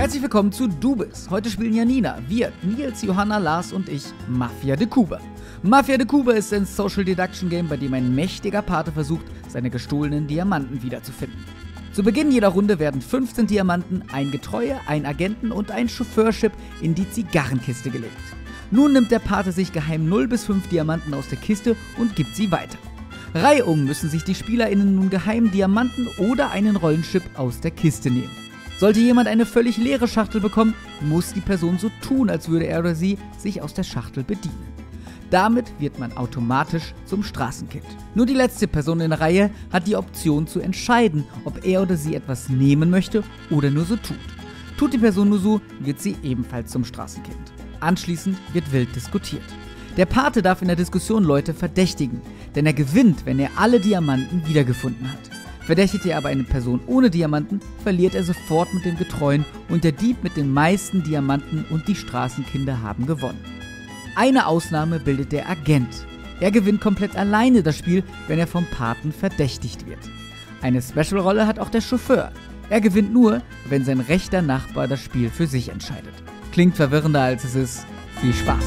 Herzlich willkommen zu Du bist. Heute spielen Janina, wir, Nils, Johanna, Lars und ich Mafia de Cuba. Mafia de Cuba ist ein Social Deduction Game, bei dem ein mächtiger Pate versucht, seine gestohlenen Diamanten wiederzufinden. Zu Beginn jeder Runde werden 15 Diamanten, ein Getreue, ein Agenten und ein Chauffeurship in die Zigarrenkiste gelegt. Nun nimmt der Pate sich geheim 0 bis 5 Diamanten aus der Kiste und gibt sie weiter. Reihum müssen sich die SpielerInnen nun geheim Diamanten oder einen Rollenchip aus der Kiste nehmen. Sollte jemand eine völlig leere Schachtel bekommen, muss die Person so tun, als würde er oder sie sich aus der Schachtel bedienen. Damit wird man automatisch zum Straßenkind. Nur die letzte Person in der Reihe hat die Option zu entscheiden, ob er oder sie etwas nehmen möchte oder nur so tut. Tut die Person nur so, wird sie ebenfalls zum Straßenkind. Anschließend wird wild diskutiert. Der Pate darf in der Diskussion Leute verdächtigen, denn er gewinnt, wenn er alle Diamanten wiedergefunden hat. Verdächtigt er aber eine Person ohne Diamanten, verliert er sofort mit dem Getreuen und der Dieb mit den meisten Diamanten und die Straßenkinder haben gewonnen. Eine Ausnahme bildet der Agent. Er gewinnt komplett alleine das Spiel, wenn er vom Paten verdächtigt wird. Eine Special-Rolle hat auch der Chauffeur. Er gewinnt nur, wenn sein rechter Nachbar das Spiel für sich entscheidet. Klingt verwirrender als es ist. Viel Spaß!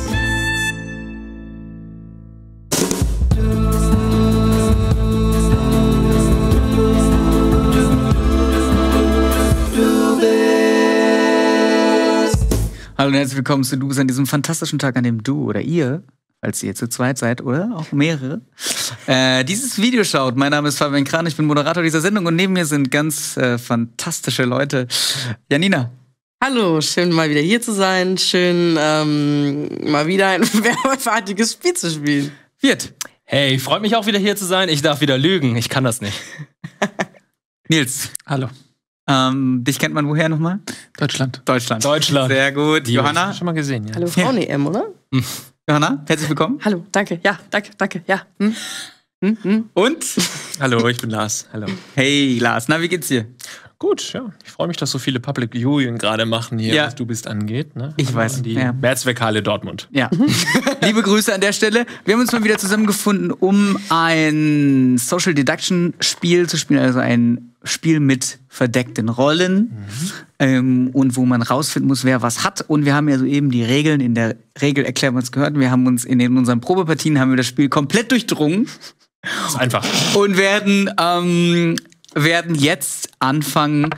Hallo und herzlich willkommen zu Du bist an diesem fantastischen Tag, an dem du oder ihr, falls ihr zu zweit seid oder auch mehrere, dieses Video schaut. Mein Name ist Fabian Kran, ich bin Moderator dieser Sendung und neben mir sind ganz fantastische Leute. Janina. Hallo, schön mal wieder hier zu sein. Schön mal wieder ein werbeartiges Spiel zu spielen. Wirt. Hey, freut mich auch wieder hier zu sein. Ich darf wieder lügen. Ich kann das nicht. Nils. Hallo. Dich kennt man woher nochmal? Deutschland. Sehr gut. Die Johanna? Schon mal gesehen, ja. Hallo, Frauen-EM, oder? Johanna, herzlich willkommen. Hallo, danke. Ja, danke. Ja. Und? Hallo, ich bin Lars. Hallo. Hey Lars, na, wie geht's dir? Gut, ja. Ich freue mich, dass so viele Public Viewing gerade machen hier, was Du bist angeht. Ne? Ich weiß. Die Mehrzweckhalle Dortmund. Ja. Liebe Grüße an der Stelle. Wir haben uns mal wieder zusammengefunden, um ein Social Deduction Spiel zu spielen, also ein Spiel mit verdeckten Rollen und wo man rausfinden muss, wer was hat. Und wir haben ja soeben die Regeln, in der Regel erklären wir uns gehört. Wir haben uns in unseren Probepartien haben wir das Spiel komplett durchdrungen. Das ist einfach. Und werden jetzt anfangen.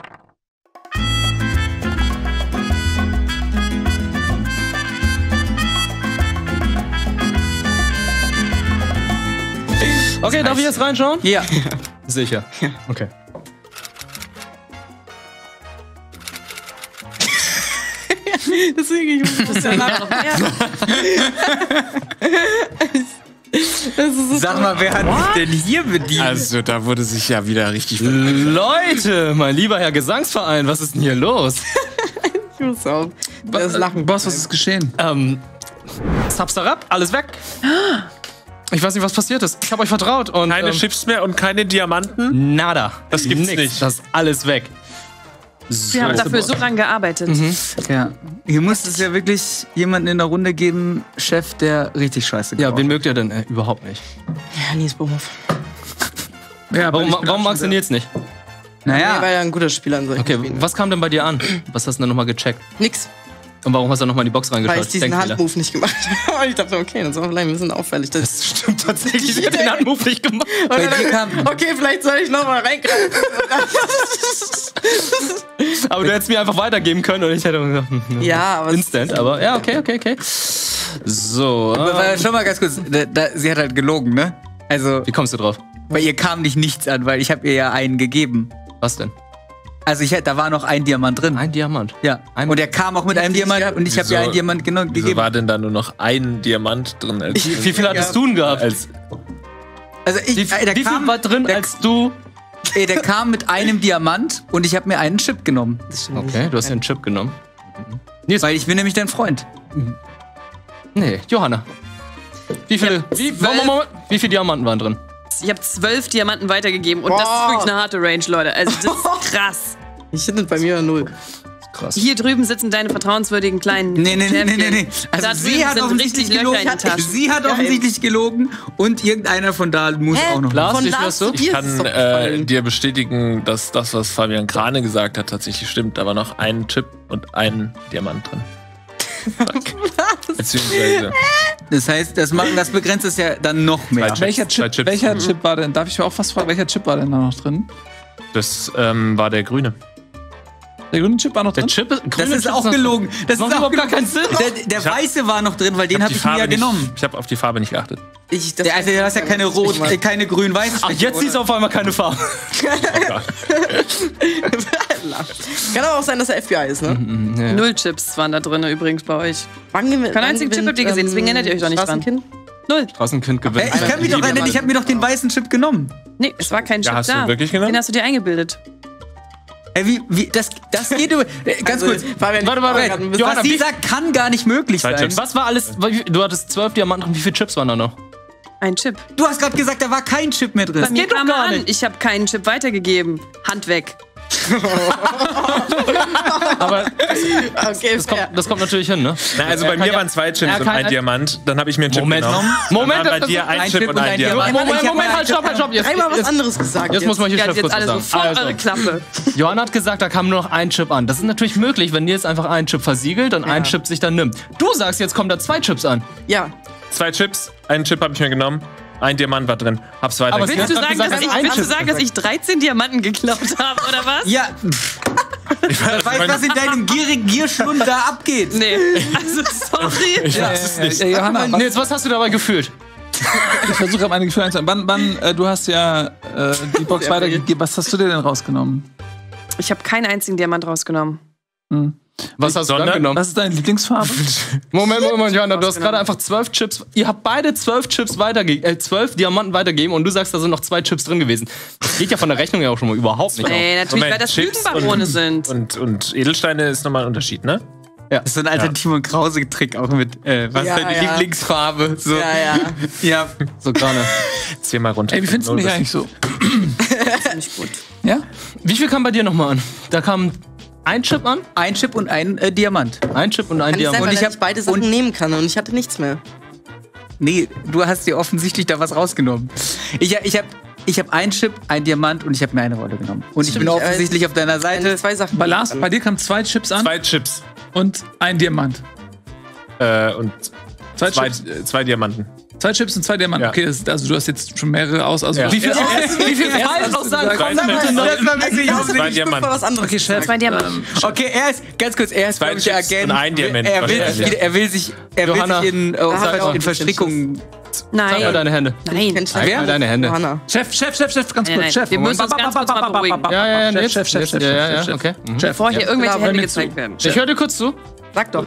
Okay, darf ich jetzt reinschauen? Ja. Sicher. Okay. Deswegen, ich muss das ja nachher noch mehr. Sag mal, wer hat sich denn hier bedient? Also, da wurde sich ja wieder richtig... Leute, mein lieber Herr Gesangsverein, was ist denn hier los? Ich muss auch. Das Lachen. Boss, was ist geschehen? Zapsarab, alles weg. Ich weiß nicht, was passiert ist. Ich habe euch vertraut und... Keine Chips mehr und keine Diamanten? Nada. Das gibt's Nix. nicht. Das ist alles weg. Wir haben dafür so lange gearbeitet. Ja. Hier muss es ja wirklich jemanden in der Runde geben, Chef, der richtig scheiße Ja, gebaut wen mögt ihr denn? Überhaupt nicht. Ja, Nils Bohmhoff. Ja, Warum magst du ihn jetzt nicht? Naja. Er war ja ein guter Spieler in solchen Okay, Spielen. was kam denn bei dir an? Was hast du denn nochmal gecheckt? Nix. Und warum hast du nochmal in die Box reingeschaut? Weil ich diesen Denkfehler. Handmove nicht gemacht habe. Ich dachte, okay, das ist vielleicht ein bisschen auffällig. Das stimmt tatsächlich. Ich hab den Handmove nicht gemacht. Bei dir kam, Okay, vielleicht soll ich nochmal reingreifen. Aber du hättest mir einfach weitergeben können und ich hätte gesagt, Ja, aber Instant. Aber ja, okay. So. Schau mal ganz kurz, sie hat halt gelogen, ne? Also, Wie kommst du drauf? bei ihr kam nicht nichts an, weil ich habe ihr ja einen gegeben. Was denn? Also da war noch ein Diamant drin. Ein Diamant. Ja. Und er kam auch mit einem Diamant und ich habe ihr einen Diamant Wieso gegeben. war denn da nur noch ein Diamant drin? Wie viel hattest du denn gehabt? Also Wie viel war drin, als du... Der kam mit einem Diamant und ich habe mir einen Chip genommen. Okay, du hast den Chip genommen. Weil ich bin nämlich dein Freund. Nee, Johanna. Wie viele Diamanten waren drin? Ich habe 12 Diamanten weitergegeben und das ist wirklich eine harte Range, Leute. Also das ist krass. ich finde bei mir 0. krass. Hier drüben sitzen deine vertrauenswürdigen kleinen Nee. Champions. Also Da sie drüben hat sind offensichtlich richtig Löcher in den gelogen. Taschen. Sie hat offensichtlich gelogen und irgendeiner von da muss auch noch. Lars, Von wie Lars wärst du? zu dir Ich ist kann es doch gefallen. dir bestätigen, dass das, was Fabian Krane gesagt hat, tatsächlich stimmt. Da war noch ein Chip und ein Diamant drin. Beziehungsweise Das heißt, das begrenzt es ja dann noch mehr. Zwei Chips. Welcher Chip war denn? Darf ich auch was fragen? Welcher Chip war denn da noch drin? das war der grüne. Der grüne Chip war noch Der drin? Chip ist, Das ist auch gelogen. Das macht ist auch überhaupt gar keinen Sinn. Der weiße war noch drin, weil den habe ich mir ja genommen. Ich habe auf die Farbe nicht geachtet. Also du hast ja keine rot, keine grün-weiß. Ach, jetzt siehst du auf einmal keine Farbe. Kann aber auch sein, dass er FBI ist, ne? 0 Chips waren da drin übrigens bei euch. Keinen einzigen Chip habt ihr gesehen, deswegen erinnert ihr euch doch nicht dran. 0. Straßenkind gewinnt. Ich kann mich doch erinnern, ich habe mir doch den weißen Chip genommen. Nee, es war kein Chip Ja, hast da. du wirklich genommen? Den hast du dir eingebildet. Wie das geht über. Ganz kurz. Fabian, Warte, Was sie sagt, kann gar nicht möglich Zwei sein. Chips. Was war alles? Du hattest 12 Diamanten und wie viele Chips waren da noch? Ein Chip. Du hast gerade gesagt, da war kein Chip mehr drin. Bei mir geht doch kam gar an. nicht. Ich habe keinen Chip weitergegeben. Hand weg. Aber okay, das kommt natürlich hin, ne? Na, also bei mir waren 2 Chips und ein Diamant. Dann habe ich mir einen Chip Moment. genommen. Moment, Dann war bei das dir ist ein Chip und ein Diamant. Moment, halt, stopp. Jetzt, einmal was anderes gesagt. jetzt muss man hier Ja, Chef jetzt kurz alle so sagen. vor eure Klappe. Johanna hat gesagt, da kam nur noch ein Chip an. Das ist natürlich möglich, wenn Nils einfach einen Chip versiegelt und ein Chip sich dann nimmt. Du sagst, jetzt kommen da 2 Chips an. Ja. 2 Chips, einen Chip habe ich mir genommen. Ein Diamant war drin. Hab's weiter. Aber Willst du hat sagen, gesagt, dass dass ein Chip- dass ich 13 Diamanten geklaut habe, oder was? Ja. Ich weiß, was in deinem Gierschlund da abgeht. Nee, also sorry. Ich weiß es nicht. Johanna, Nils, was hast du dabei gefühlt? ich versuche meine Gefühle einzuhalten. Du hast ja die Box weitergegeben. Was hast du dir denn rausgenommen? Ich habe keinen einzigen Diamant rausgenommen. Was hast du dann Sondern- genommen? Was ist deine Lieblingsfarbe? Moment, Johanna, du hast gerade einfach 12 Chips. Ihr habt beide 12 Chips 12 Diamanten weitergegeben und du sagst, da sind noch 2 Chips drin gewesen. Das geht ja von der Rechnung ja auch schon mal überhaupt nicht auf. Nee, natürlich, weil das Chips Lügenbarone sind. Und Edelsteine ist nochmal ein Unterschied, ne? Das ist so ein alter Timo und Krause-Trick auch mit, was ist deine Lieblingsfarbe? So. Ja. So gerade. Zieh mal runter. Ey, wie findest du mich eigentlich so? Nicht gut. Ja? Wie viel kam bei dir nochmal an? Da kam ein Chip an? Ein Chip und ein Diamant. Ein Chip und ein Kann nicht sein, Diamant. weil ich er hab- nicht beide Sachen nehmen kann und ich hatte nichts mehr. Nee, du hast dir offensichtlich da was rausgenommen. Ich hab einen Chip, ein Diamant und ich habe mir eine Rolle genommen. Und ich bin Stimmt, offensichtlich auf deiner Seite. 2 Sachen. Bei Lars, bei dir kamen 2 Chips an 2 Chips. und ein Diamant. Und Zwei zwei, Chips. 2 Diamanten. 2 Chips und 2 Diamanten. Ja. Okay, also du hast jetzt schon mehrere aus. Also Ja. Wie viel Falschaussagen kommen da bitte noch? Das war wirklich Das offensichtlich. Zwei Diamanten. was anderes. Okay, Chef. 2 Diamanten. Okay, er ist, ganz kurz, er ist, Zwei glaub ich, der Chips Agent. und ein Diamant Er will wahrscheinlich. sich, wieder, er will sich Johanna, in mal. Verstrickungen. Zeig mal Nein. deine Hände. Nein. Zeig mal deine Hände. Johanna. Chef, ganz Nein, kurz, Chef. wir müssen uns ganz kurz mal beruhigen. Ja, nee, Chef. Ja, okay. Bevor hier irgendwelche Hör Hände mir gezeigt werden. Ich höre dir kurz zu. Sag doch.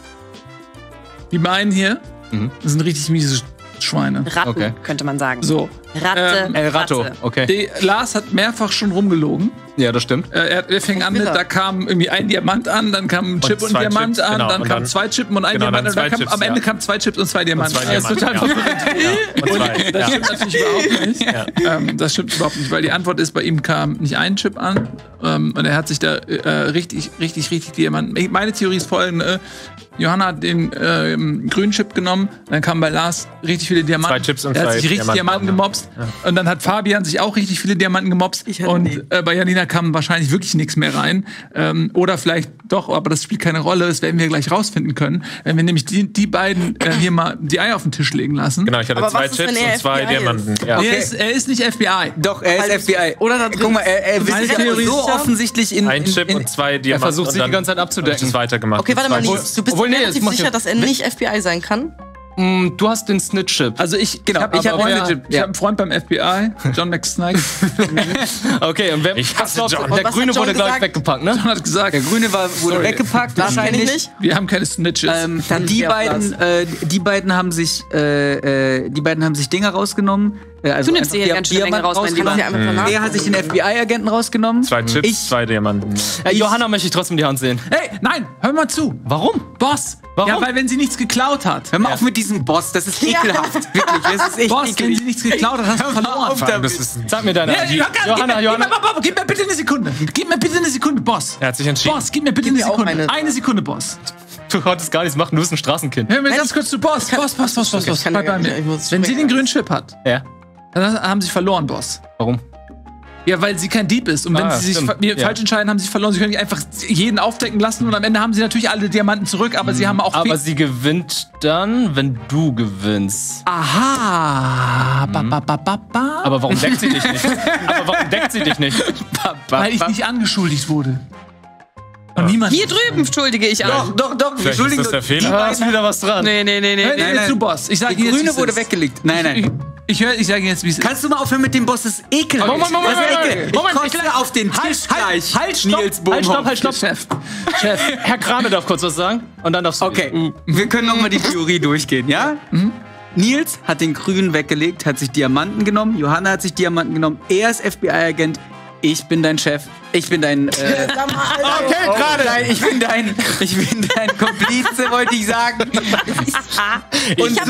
Die meinen hier sind richtig miese Schweine. Ratten, Okay. könnte man sagen. So. Ratte, El Ratto. Ratze. Okay. Lars hat mehrfach schon rumgelogen. Ja, das stimmt. Er fing an mit, da kam irgendwie ein Diamant an, dann kam ein Chip und ein zwei Diamant Chips, an, genau. dann Und kam dann- 2 Chips und ein genau, Diamant dann und dann zwei kam, Chips, am Ende ja. kamen 2 Chips und 2 Diamanten. Und zwei Das ist total Diamanten, verwirrend. Und zwei. Das Ja. stimmt natürlich überhaupt nicht. Das stimmt überhaupt nicht, weil die Antwort ist, bei ihm kam nicht ein Chip an und er hat sich da richtig Diamanten. Meine Theorie ist folgende. Johanna hat den grünen Chip genommen, dann kamen bei Lars richtig viele Diamanten. 2 Chips und er hat 2 sich richtig Diamanten gemobst. Und dann hat Fabian sich auch richtig viele Diamanten gemobst. Und bei Janina kam wahrscheinlich wirklich nichts mehr rein. Oder vielleicht doch, aber das spielt keine Rolle. Das werden wir gleich rausfinden können. Wenn wir nämlich die beiden hier mal die Eier auf den Tisch legen lassen. Genau, ich hatte Aber 2 was ist, wenn Chips er und 2 FBI ist? Diamanten. Ja. Okay. Er ist nicht FBI. Doch, er ist FBI. Oder da drin. Guck mal, er will Meine sich Theorie so ist- offensichtlich in. Ein Chip und 2 Diamanten. Er versucht, und sich die dann ganze Zeit hab ich abzudecken. das weitergemacht. Okay, warte mal, Zwei- Nils, du bist Obwohl, nee, relativ jetzt mach sicher, ich- dass er nicht FBI sein kann? Du hast den Snitch-Chip. Also ich Genau, habe ich hab Freunde, Chip, ich hab einen Freund beim FBI, John McSnake. Okay, und wer Ich hasse was glaubst du? John. Der Und was Grüne hat John wurde gleich gesagt? weggepackt, ne? John hat gesagt, Der Grüne wurde weggepackt, Das kenn ich wahrscheinlich. nicht. wir haben keine Snitches. Die beiden haben sich Dinger rausgenommen. Also du nimmst dir hier ganz schön länger raus, mein Lieber. Er hat sich den FBI-Agenten rausgenommen. 2 Chips, 2 Diamanten. Johanna möchte ich trotzdem die Hand sehen. Hey, nein, hör mal zu. Warum? Boss. Warum? Ja, weil wenn sie nichts geklaut hat. Hör mal auf mit diesem Boss, das ist ekelhaft. Wirklich, das ist echt Boss, wenn eklig. sie nichts geklaut hat, hast du verloren. Sag mir deine ID. Johanna. Gib mir bitte eine Sekunde. Boss. Er hat sich entschieden. Boss, gib mir bitte eine Sekunde. Eine Sekunde, Boss. Du konntest gar nichts machen, du bist ein Straßenkind. Hör mir ganz kurz zu, Boss. Boss. Bleib bei mir. Wenn sie den grünen Chip hat, Ja. dann haben sie verloren, Boss. Warum? Ja, weil sie kein Dieb ist. Und wenn sie sich falsch entscheiden, haben sie verloren. Sie können nicht einfach jeden aufdecken lassen. Und am Ende haben sie natürlich alle Diamanten zurück. Aber sie haben auch Aber sie gewinnt dann, wenn du gewinnst. Aha. Aber warum deckt sie dich nicht? Weil ich nicht angeschuldigt wurde. Und niemand. Hier drüben schuldige ich an. Doch. Vielleicht ist das der Fehler. Da ist wieder was dran. Nee. Hör mir zu, Boss. Ich sag Die Ihnen jetzt, Grüne wie es wurde ist. weggelegt. Nein. Ich sage jetzt, wie es ist. Kannst du mal aufhören mit dem Boss? Das ist ekelhaft. Moment. Ich kotze auf den Tisch gleich. Stopp. Chef. Herr Krane darf kurz was sagen. Und dann darfst du. Okay, wir können nochmal die Theorie durchgehen, ja? Nils hat den Grünen weggelegt, hat sich Diamanten genommen. Johanna hat sich Diamanten genommen. Er ist FBI-Agent. Ich bin dein Chef. Ich bin dein. Okay, gerade. Ich bin dein Komplize, wollte ich sagen. Und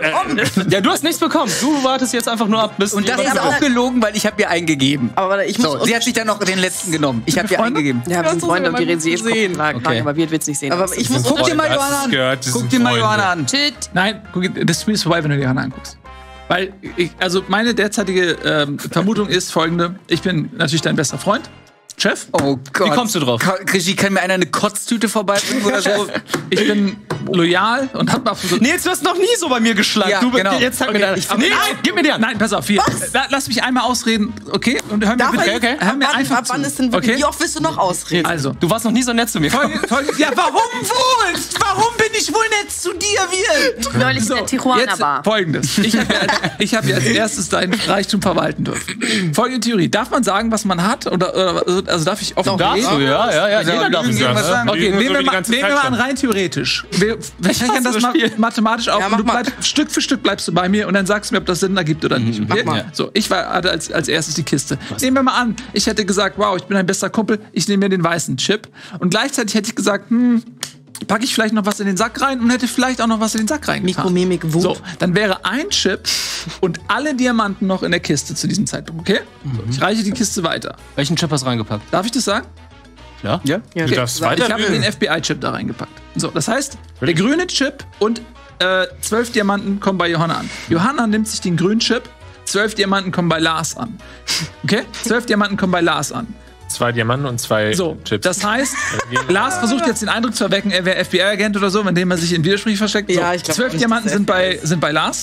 Ja, du hast nichts bekommen. Du wartest jetzt einfach nur ab, bis. Und das ist auch gelogen, weil ich habe ihr eingegeben. Aber warte, ich muss. So, sie hat sich dann noch den letzten genommen. Ich habe ihr eingegeben. Ja, wir sind Freunde und die reden sie sehen. Okay. Aber wir wird's nicht sehen. Aber ich muss. Guck dir mal Johanna an. Guck dir mal Johanna an. Shit. Nein, das Spiel ist vorbei, wenn du die Johanna anguckst. Weil, meine derzeitige Vermutung ist folgende. Ich bin natürlich dein bester Freund. Chef? Oh Gott. Wie kommst du drauf? Regie, kann mir einer eine Kotztüte vorbeibringen oder so? Ich bin loyal und hab mal versucht. Nils, du hast noch nie so bei mir geschlagen. Ja, Du genau. Jetzt zeig mir deine. Nils, gib mir die Hand. Nein, pass auf, hier. Lass mich einmal ausreden, okay? Und hör mir bitte. Hör mir einfach Ab wann zu. ist denn Okay? Wie oft willst du noch ausreden? Also, Du warst noch nie so nett zu mir. ja, warum wohl? Warum bin ich wohl nett zu dir, Wirt? Neulich in der Tijuana-Bar. Jetzt folgendes. Ich habe ja als erstes deinen Reichtum verwalten dürfen. Folgende Theorie. Darf man sagen, was man hat? Oder also darf ich offen reden? Darfst du, ja. Jeder darf es irgendwas sagen. Okay, nehmen wir mal an, rein theoretisch. Wir rechnen das mathematisch auf. Ja, Und du mach mal. bleibst, Stück für Stück bleibst du bei mir und dann sagst du mir, ob das Sinn ergibt oder nicht. Okay? Mach mal. So, ich hatte als erstes die Kiste. Nehmen wir mal an, ich hätte gesagt, wow, ich bin dein bester Kumpel, ich nehme mir den weißen Chip. Und gleichzeitig hätte ich gesagt, packe ich vielleicht noch was in den Sack rein und hätte vielleicht auch noch was in den Sack reingetan. Mikromimik, Wut. So, dann wäre ein Chip und alle Diamanten noch in der Kiste zu diesem Zeitpunkt, okay? So, ich reiche die Kiste weiter. Welchen Chip hast du reingepackt? Darf ich das sagen? Ja? Ja? Ja, Du darfst Ich habe weiter den FBI-Chip da reingepackt. So, das heißt, der grüne Chip und 12 Diamanten kommen bei Johanna an. Johanna nimmt sich den grünen Chip, 12 Diamanten kommen bei Lars an. Okay? 12 Diamanten kommen bei Lars an. 2 Diamanten und 2 So, Chips. das heißt, Lars versucht jetzt den Eindruck zu erwecken, er wäre FBI-Agent oder so, indem er sich in Widersprüche versteckt. So, Ja, ich glaub, 12 nicht, Diamanten dass er sind bei Lars.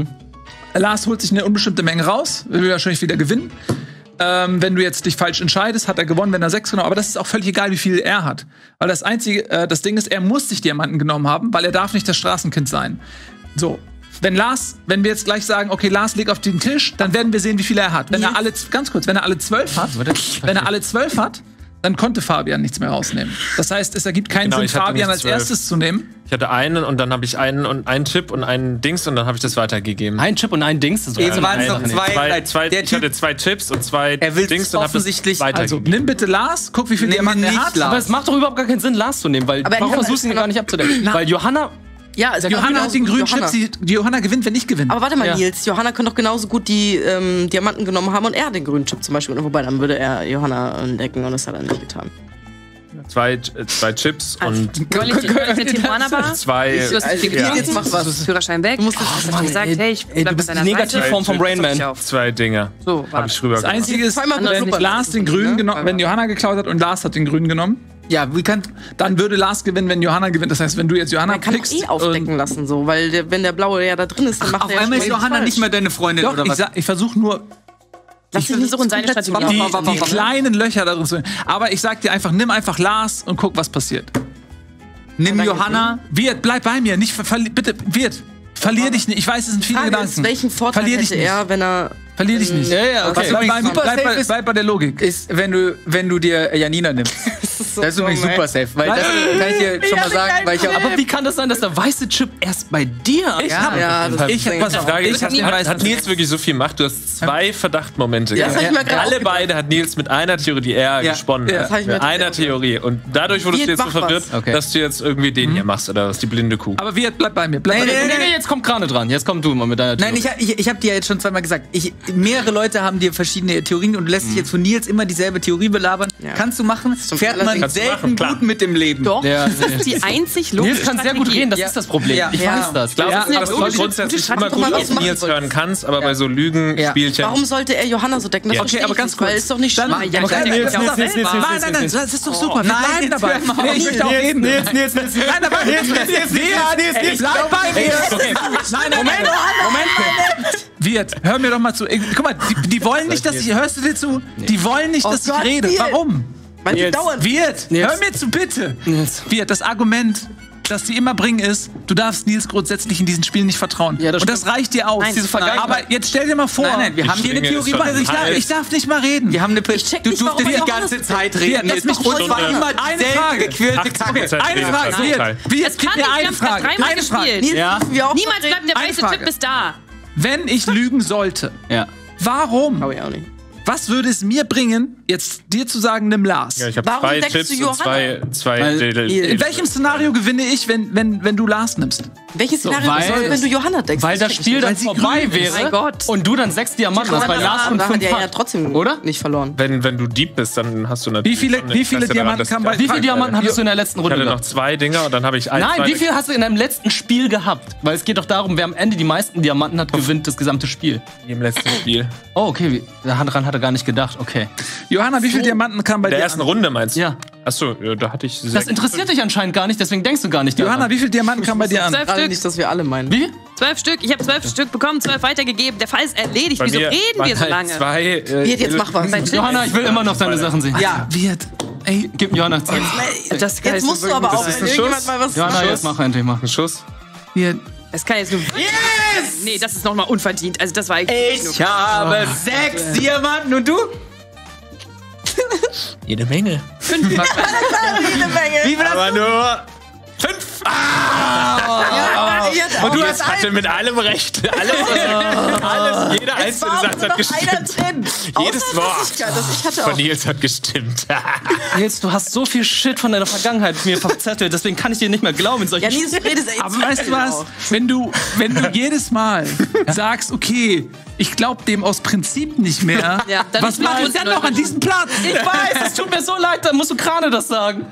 Lars holt sich eine unbestimmte Menge raus, will wahrscheinlich wieder gewinnen. Wenn du jetzt dich falsch entscheidest, hat er gewonnen, wenn er 6 genommen hat. Aber das ist auch völlig egal, wie viel er hat. Weil das Ding ist, er muss sich Diamanten genommen haben, weil er darf nicht das Straßenkind sein. So. Wenn wir jetzt gleich sagen, okay, Lars legt auf den Tisch, dann werden wir sehen, wie viel er hat. Wenn er alle 12 hat, dann konnte Fabian nichts mehr rausnehmen. Das heißt, es ergibt keinen Genau, Sinn, ich hatte Fabian nicht als 12. erstes zu nehmen. Ich hatte einen und dann habe ich einen Chip und einen Dings und dann habe ich das weitergegeben. Ein Chip und ein Dings. Das Eben waren es noch zwei. Ich hatte 2 Chips und 2 Er will Dings und habe das offensichtlich- Also, weitergegeben. nimm bitte Lars, guck, wie viel Diamanten er hat. Aber es macht doch überhaupt gar keinen Sinn, Lars zu nehmen, weil Aber warum versuchst du ihn gar nicht abzudecken? Weil Johanna. Ja, also Johanna hat den grünen Johanna. Chip, die Johanna gewinnt, wenn ich gewinne. Aber warte mal, Ja. Nils, Johanna könnte doch genauso gut die Diamanten genommen haben und er den grünen Chip zum Beispiel. Wobei, dann würde er Johanna entdecken und das hat er nicht getan. 2 Chips und Neulich in der Tijuana-Bar. 2. Du hast viel Ja. getrunken, Jetzt mach was. Führerschein weg. Du musst hast gesagt, hey, ich bleib du mit bist deiner die Seite. Negativform vom Rain Man. Auf. 2 Dinger. So, Habe warte. ich rüber Das Einzige ist, Zweimal wenn Gruppe. Lars den grünen genommen, wenn Johanna geklaut hat und Lars hat den grünen genommen, Ja, dann würde Lars gewinnen, wenn Johanna gewinnt. Das heißt, wenn du jetzt Johanna Man kann doch pickst. aufdecken lassen, so, weil wenn der blaue ja da drin ist, dann macht auf er ja einmal ist schon Johanna falsch. nicht mehr deine Freundin Doch, oder was? ich versuche nur Lass dich nicht so in seine Strategie. die kleinen Löcher da drin zu. Aber ich sag dir einfach, nimm einfach Lars und guck, was passiert. Nimm Johanna. Wirt, bleib bei mir. Nicht bitte, Wirt, verlier dich nicht. Ich weiß, es sind viele Frage Gedanken. ist, welchen Vorteil Verlier dich hätte nicht. er, wenn er... Verlier dich nicht. Ja, okay. Bleib, Super safe ist- bleib bei der Logik. Ist, wenn du dir Janina nimmst. Das ist übrigens super safe, weil das kann ich dir schon mal sagen, weil ich auch. Aber wie kann das sein, dass der weiße Chip erst bei dir Die Frage ist, hat Nils wirklich so viel Macht? Du hast 2 Verdachtmomente. Ja, das hab ich mir gerade Alle beide hat Nils mit einer Theorie, die er gesponnen hat. Mit einer Theorie. Und dadurch wurdest du jetzt so verwirrt, dass du jetzt irgendwie den hier machst, oder was, die blinde Kuh. Aber Wirt, bleib bei mir. Nee, jetzt kommt Krane dran. Jetzt komm du mal mit deiner Theorie. Nein, ich habe dir ja jetzt schon zweimal gesagt. Mehrere Leute haben dir verschiedene Theorien und du lässt dich jetzt von Nils immer dieselbe Theorie belabern. Ja. Kannst du machen? Fährt man selten gut mit dem Leben. Doch, das ist die einzig logische Nils kann sehr gut reden, das ist das Problem. Ja. Ich weiß das. Ich glaube, es ist grundsätzlich immer gut, dass du Nils hören kannst, aber bei so Lügenspielchen... Warum sollte er Johanna so decken? Das Okay, aber ganz kurz. Weil es doch nicht schlimm. Nein, das ist doch super. Wir bleiben dabei. Ich möchte auch reden. Nils. Nein, aber Nils, bleib bei mir. Moment. Wirt, hör mir doch mal zu. Guck mal, die wollen nicht, dass ich... Hörst du dir zu? Die wollen nicht, dass ich rede. Warum? Weil die dauern. Wirt, hör mir zu, bitte. Wirt, das Argument, das die immer bringen, ist, du darfst Nils grundsätzlich in diesen Spielen nicht vertrauen. Ja, und das reicht dir aus. Aber jetzt stell dir mal vor, wir haben hier eine Theorie. Ich darf nicht mal reden. Wir haben eine... Du durftest die ganze Zeit reden. Jetzt mich und zwar immer eine Frage. Eine Frage. Jetzt gib mir eine Frage. Eine Frage. Niemals bleibt der weiße Chip bis da. Wenn ich lügen sollte, warum? Was würde es mir bringen, jetzt dir zu sagen, nimm Lars? Ja, ich habe 2 Chips und zwei in welchem Szenario gewinne ich, wenn du Lars nimmst? Welches Szenario soll, wenn du Johanna denkst? Weil das Spiel dann vorbei wäre und du dann 6 Diamanten hast, weil Lars und 5 hat ja trotzdem nicht verloren. Wenn du Dieb bist, dann hast du natürlich... Wie viele Diamanten kann bei... Wie viele Diamanten hattest du in der letzten Runde? Ich hatte noch 2 Dinger und dann habe ich einen... Nein, wie viel hast du in deinem letzten Spiel gehabt? Weil es geht doch darum, wer am Ende die meisten Diamanten hat, gewinnt das gesamte Spiel. Im letzten Spiel. Oh, okay. Daran hat er gar nicht gedacht. Okay. Johanna, wie viele Diamanten kam bei dir? In der ersten Runde meinst du? Ja. Achso, da hatte ich 6. Das interessiert dich anscheinend gar nicht, deswegen denkst du gar nicht daran. Johanna, wie viele Diamanten kam bei dir an? 12 Stück. Nicht, dass wir alle meinen. Wie? 12 Stück. Ich habe 12 Stück bekommen, 12 weitergegeben. Der Fall ist erledigt. Wieso reden wir so lange? 2, jetzt mach was. Johanna, ich will immer noch deine Sachen sehen. Ja, Wirt. Ey, gib mir Johanna 10. Jetzt musst du aber auch. Irgendjemand mal was... Johanna, jetzt mach endlich mal. Ein Schuss. Wirt. Das kann jetzt nur... Yes! Nee, das ist nochmal unverdient. Also das war Ich habe 6 Diamanten und du? Jede Menge. 5. Jede Menge. Wie viel Aber nur 5. Und du hatte mit allem recht. Alles, jeder einzelne Satz hat gestimmt. Jedes Wort von Nils hat gestimmt. Nils, du hast so viel Shit von deiner Vergangenheit mir verzettelt, deswegen kann ich dir nicht mehr glauben in solchen Nils redet echt. Aber weißt du was? Wenn du jedes Mal sagst, okay, ich glaube dem aus Prinzip nicht mehr, was machen wir dann noch an diesem Platz? Ich weiß, es tut mir so leid, dann musst du Krane das sagen.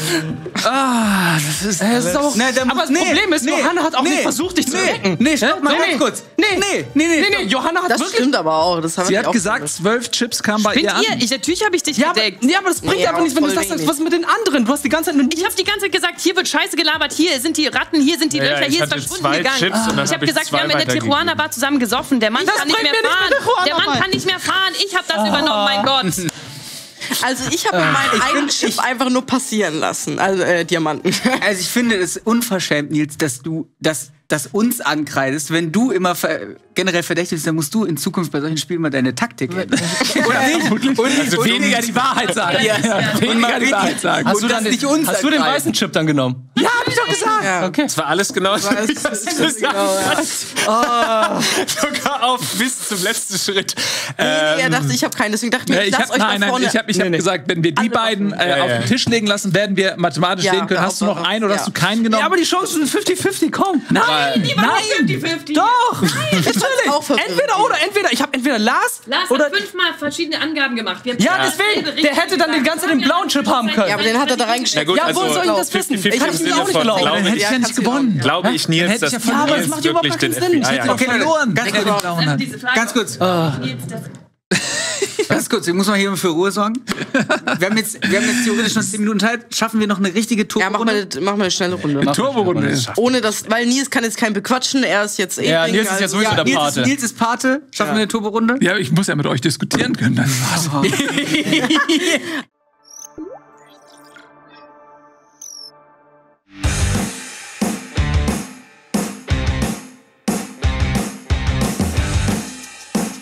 Das ist auch... Aber das Problem ist, Johanna hat auch nicht versucht, dich zu wecken. Stopp mal ganz kurz. Nee, Johanna hat das wirklich... stimmt aber auch. Das Sie hat gesagt, 12 Chips kamen bei ihr an. Natürlich habe ich dich gedeckt. Ja, aber das bringt einfach nichts, wenn du sagst, was mit den anderen? Du hast die ganze Zeit nur... Ich habe die ganze Zeit gesagt, hier wird Scheiße gelabert, hier sind die Ratten, hier sind die Löcher, hier ist verschwunden gegangen. Ich habe gesagt, wir haben in der Tijuana-Bar zusammen gesoffen. Der Mann kann nicht mehr fahren. Der Mann kann nicht mehr fahren. Ich habe das übernommen, mein Gott. Also ich habe meinen einen Chip einfach nur passieren lassen. Also Diamanten. Also ich finde es unverschämt, Nils, dass du das uns ankreidest. Wenn du immer generell verdächtig bist, dann musst du in Zukunft bei solchen Spielen mal deine Taktik ändern. Oder nicht? Und weniger die Wahrheit sagen. Weniger die Wahrheit sagen. Hast du den weißen Chip dann genommen? Ja, hab ich doch gesagt. Ja. Okay. Das war alles genau so, wie du gesagt hast. Sogar auf bis zum letzten Schritt. Er dachte, ich habe keinen, deswegen dachte ich, lasst euch mal vorne... Ich hab gesagt, wenn wir die beiden auf den Tisch legen lassen, werden wir mathematisch sehen können, hast du noch einen oder hast du keinen genommen? Ja, aber die Chancen sind 50-50, komm. Nein, die waren 50-50. Doch. Natürlich. Entweder. Ich habe entweder Lars oder... hat 5-mal verschiedene Angaben gemacht. Ja, deswegen. Der hätte dann den ganzen den blauen Chip haben können. Ja, aber den hat er da reingesteckt. Ja, wo soll ich das wissen? Ich hab ihn auch nicht geglaubt. Dann hätte ich ja nicht gewonnen. Glaube ich, Nils, dass ja, aber das macht überhaupt keinen Sinn. Ich hätte verloren. Ganz kurz. Ganz kurz, ich muss mal hier für Ruhe sorgen. Wir haben jetzt theoretisch noch 10 Minuten Zeit. Schaffen wir noch eine richtige Turbo-Runde? Ja, mach mal eine schnelle Runde. Turbo-Runde. Ohne das, weil Nils kann jetzt keinen bequatschen, er ist jetzt Ja, Nils ist ja sowieso der Pate. Nils ist Pate. Schaffen wir eine Turbo-Runde? Ja, ich muss ja mit euch diskutieren können. Dann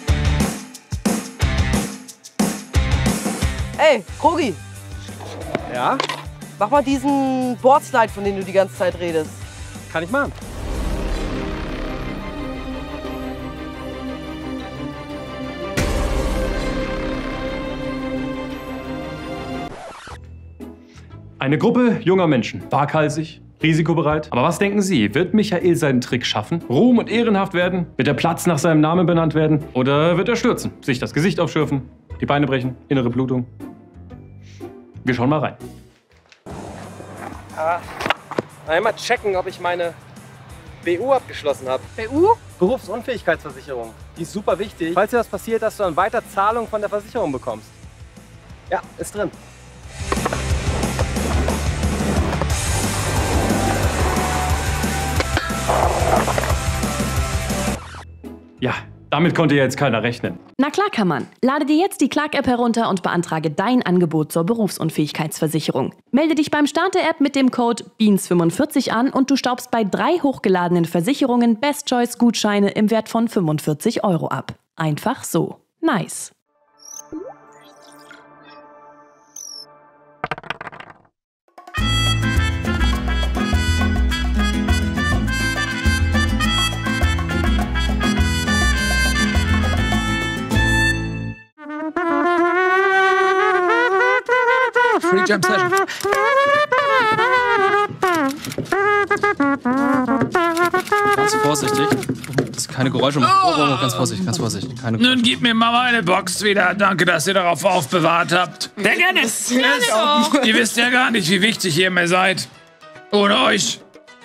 Ey, Krogi. Ja? Mach mal diesen Boardslide, von dem du die ganze Zeit redest. Kann ich machen. Eine Gruppe junger Menschen, waghalsig, risikobereit. Aber was denken Sie, wird Michael seinen Trick schaffen? Ruhm und ehrenhaft werden? Wird der Platz nach seinem Namen benannt werden? Oder wird er stürzen, sich das Gesicht aufschürfen, die Beine brechen, innere Blutung? Wir schauen mal rein. Einmal checken, ob ich meine BU abgeschlossen habe. BU? Berufsunfähigkeitsversicherung. Die ist super wichtig. Falls dir was passiert, dass du dann weiter Zahlungen von der Versicherung bekommst. Ja, ist drin. Ja, damit konnte jetzt keiner rechnen. Na klar kann man. Lade dir jetzt die Clark-App herunter und beantrage dein Angebot zur Berufsunfähigkeitsversicherung. Melde dich beim Start der App mit dem Code BEANS45 an und du staubst bei 3 hochgeladenen Versicherungen Best Choice Gutscheine im Wert von 45 € ab. Einfach so. Nice. Free Jump Session. Ganz vorsichtig. Dass keine Geräusche machen. Oh, ganz vorsichtig, ganz vorsichtig. Keine Nun gib mir mal meine Box wieder. Danke, dass ihr darauf aufbewahrt habt. Sehr gerne. Ihr wisst ja gar nicht, wie wichtig ihr mir seid. Ohne euch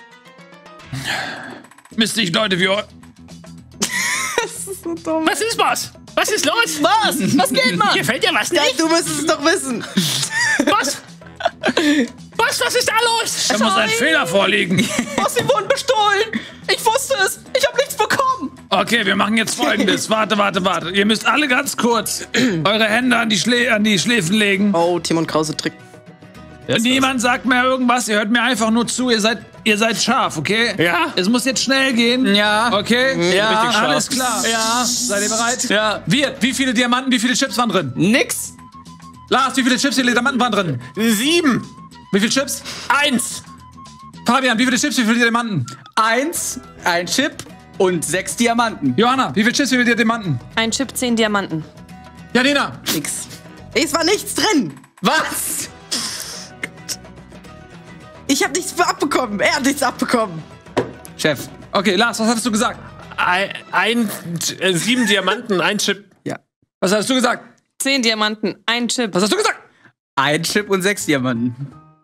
müsste ich Leute wie euch... Das ist so dumm. Was ist was? Was ist los? Was? Was geht, Mann? Hier fällt ja was nicht. Ja, du müsstest es doch wissen. Was? Was ist da los? Da muss ein Fehler vorliegen. Was, sie wurden bestohlen? Ich wusste es. Ich habe nichts bekommen. Okay, wir machen jetzt Folgendes. Warte. Ihr müsst alle ganz kurz eure Hände an die Schläfen legen. Oh, Timon Krause Trick. Niemand sagt mir irgendwas. Ihr hört mir einfach nur zu. Ihr seid scharf, okay? Ja. Es muss jetzt schnell gehen. Ja. Okay? Ja. Alles klar. Ja. Seid ihr bereit? Ja. Wie viele Diamanten, wie viele Chips waren drin? Nix. Lars, wie viele Chips, wie viele Diamanten waren drin? 7. Wie viele Chips? 1. Fabian, wie viele Chips, wie viele Diamanten? 1, ein Chip und 6 Diamanten. Johanna, wie viele Chips, wie viele Diamanten? Ein Chip, 10 Diamanten. Janina. Nix. Es war nichts drin. Was? Ich habe nichts abbekommen. Er hat nichts abbekommen. Chef. Okay, Lars, was hattest du gesagt? 7 Diamanten, ein Chip. Ja. Was hattest du gesagt? 10 Diamanten, ein Chip. Was hast du gesagt? Ein Chip und 6 Diamanten.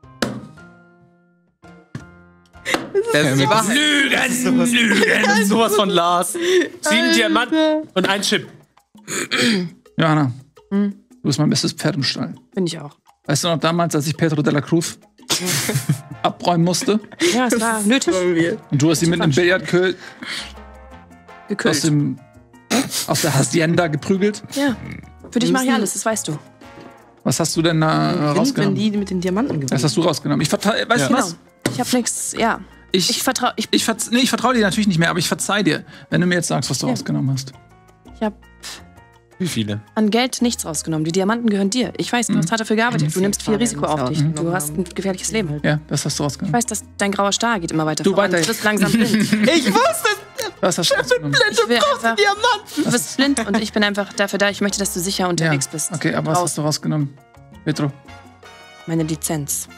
Das ist die Wahrheit. Lügen. Sowas von Lars. 7 Diamanten und ein Chip. Johanna, du bist mein bestes Pferd im Stall. Bin ich auch. Weißt du noch damals, als ich Pedro de la Cruz abräumen musste? Ja, es war nötig. Und du hast ihn mit einem Billardköhl Gekühlt. aus der Hacienda geprügelt? Ja. Für dich mache ich alles, das weißt du. Was hast du denn da rausgenommen? Wenn die mit den Diamanten gewinnen. Was hast du rausgenommen? Weißt du was? Ich hab nichts, ja. Ich vertraue dir natürlich nicht mehr, aber ich verzeih dir, wenn du mir jetzt sagst, was du rausgenommen hast. Ich hab Wie viele? an Geld nichts rausgenommen. Die Diamanten gehören dir. Ich weiß, du hast hart dafür gearbeitet. Du nimmst viel Risiko auf dich. Du hast ein gefährliches Leben. Ja, das hast du Ich rausgenommen. weiß, dass dein grauer Star geht immer weiter Du voran. weiter. Du wirst langsam blind. Ich wusste es. Was hast du rausgenommen? Ich will einfach, Diamanten. du wirst blind und ich bin einfach dafür da. Ich möchte, dass du sicher unterwegs bist. Okay, aber was hast du rausgenommen? Pedro. Meine Lizenz.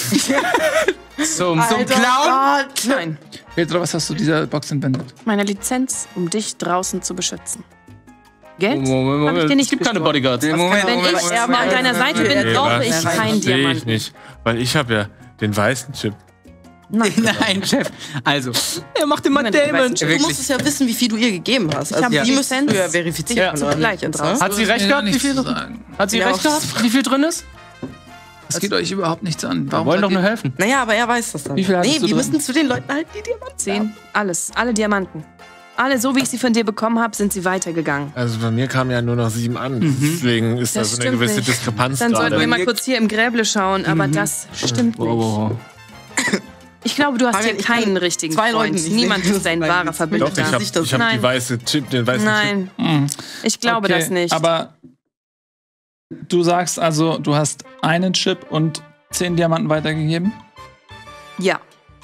Zum Clown? Nein. Pedro, was hast du dieser Box entwendet? Meine Lizenz, um dich draußen zu beschützen. Geld? Moment. Hab ich dir nicht Es gibt keine gestohlen. Bodyguards. Wenn ich an deiner Seite bin, brauche ich keinen Sehe ich Diamanten. nicht, weil ich habe ja den weißen Chip. Nein, Chef. Also, er macht immer Moment, du Damage. weißt Du musst es ja wissen, wie viel du ihr gegeben hast. Also hab die müsst Lizenz. du ja verifizieren. Zum oder nicht Begleiten jetzt, draus. ne? Hat sie recht gehabt, wie viel recht gehabt, wie viel drin ist? Das geht euch überhaupt nichts an. Wir Warum wollen doch seid nur helfen. Naja, aber er weiß das dann. Wie viel hattest du wir drin? müssen zu den Leuten halt die Diamanten 10, alles, alle Diamanten. Alle, so wie ich sie von dir bekommen habe, sind sie weitergegangen. Also bei mir kamen ja nur noch 7 an. Deswegen ist da Das so eine stimmt gewisse nicht. Diskrepanz Dann sollten wir gerade. mal kurz hier im Gräble schauen, aber das stimmt nicht. Ich glaube, du hast Fabian, hier ich kann keinen richtigen zwei Leuten Freund. nicht Niemand sehen. ist dein wahrer Doch, Verbündeter. ich hab Nein. die weiße Chip, den weißen Chip. Nein, ich glaube das nicht. Aber du sagst also, du hast einen Chip und 10 Diamanten weitergegeben? Ja.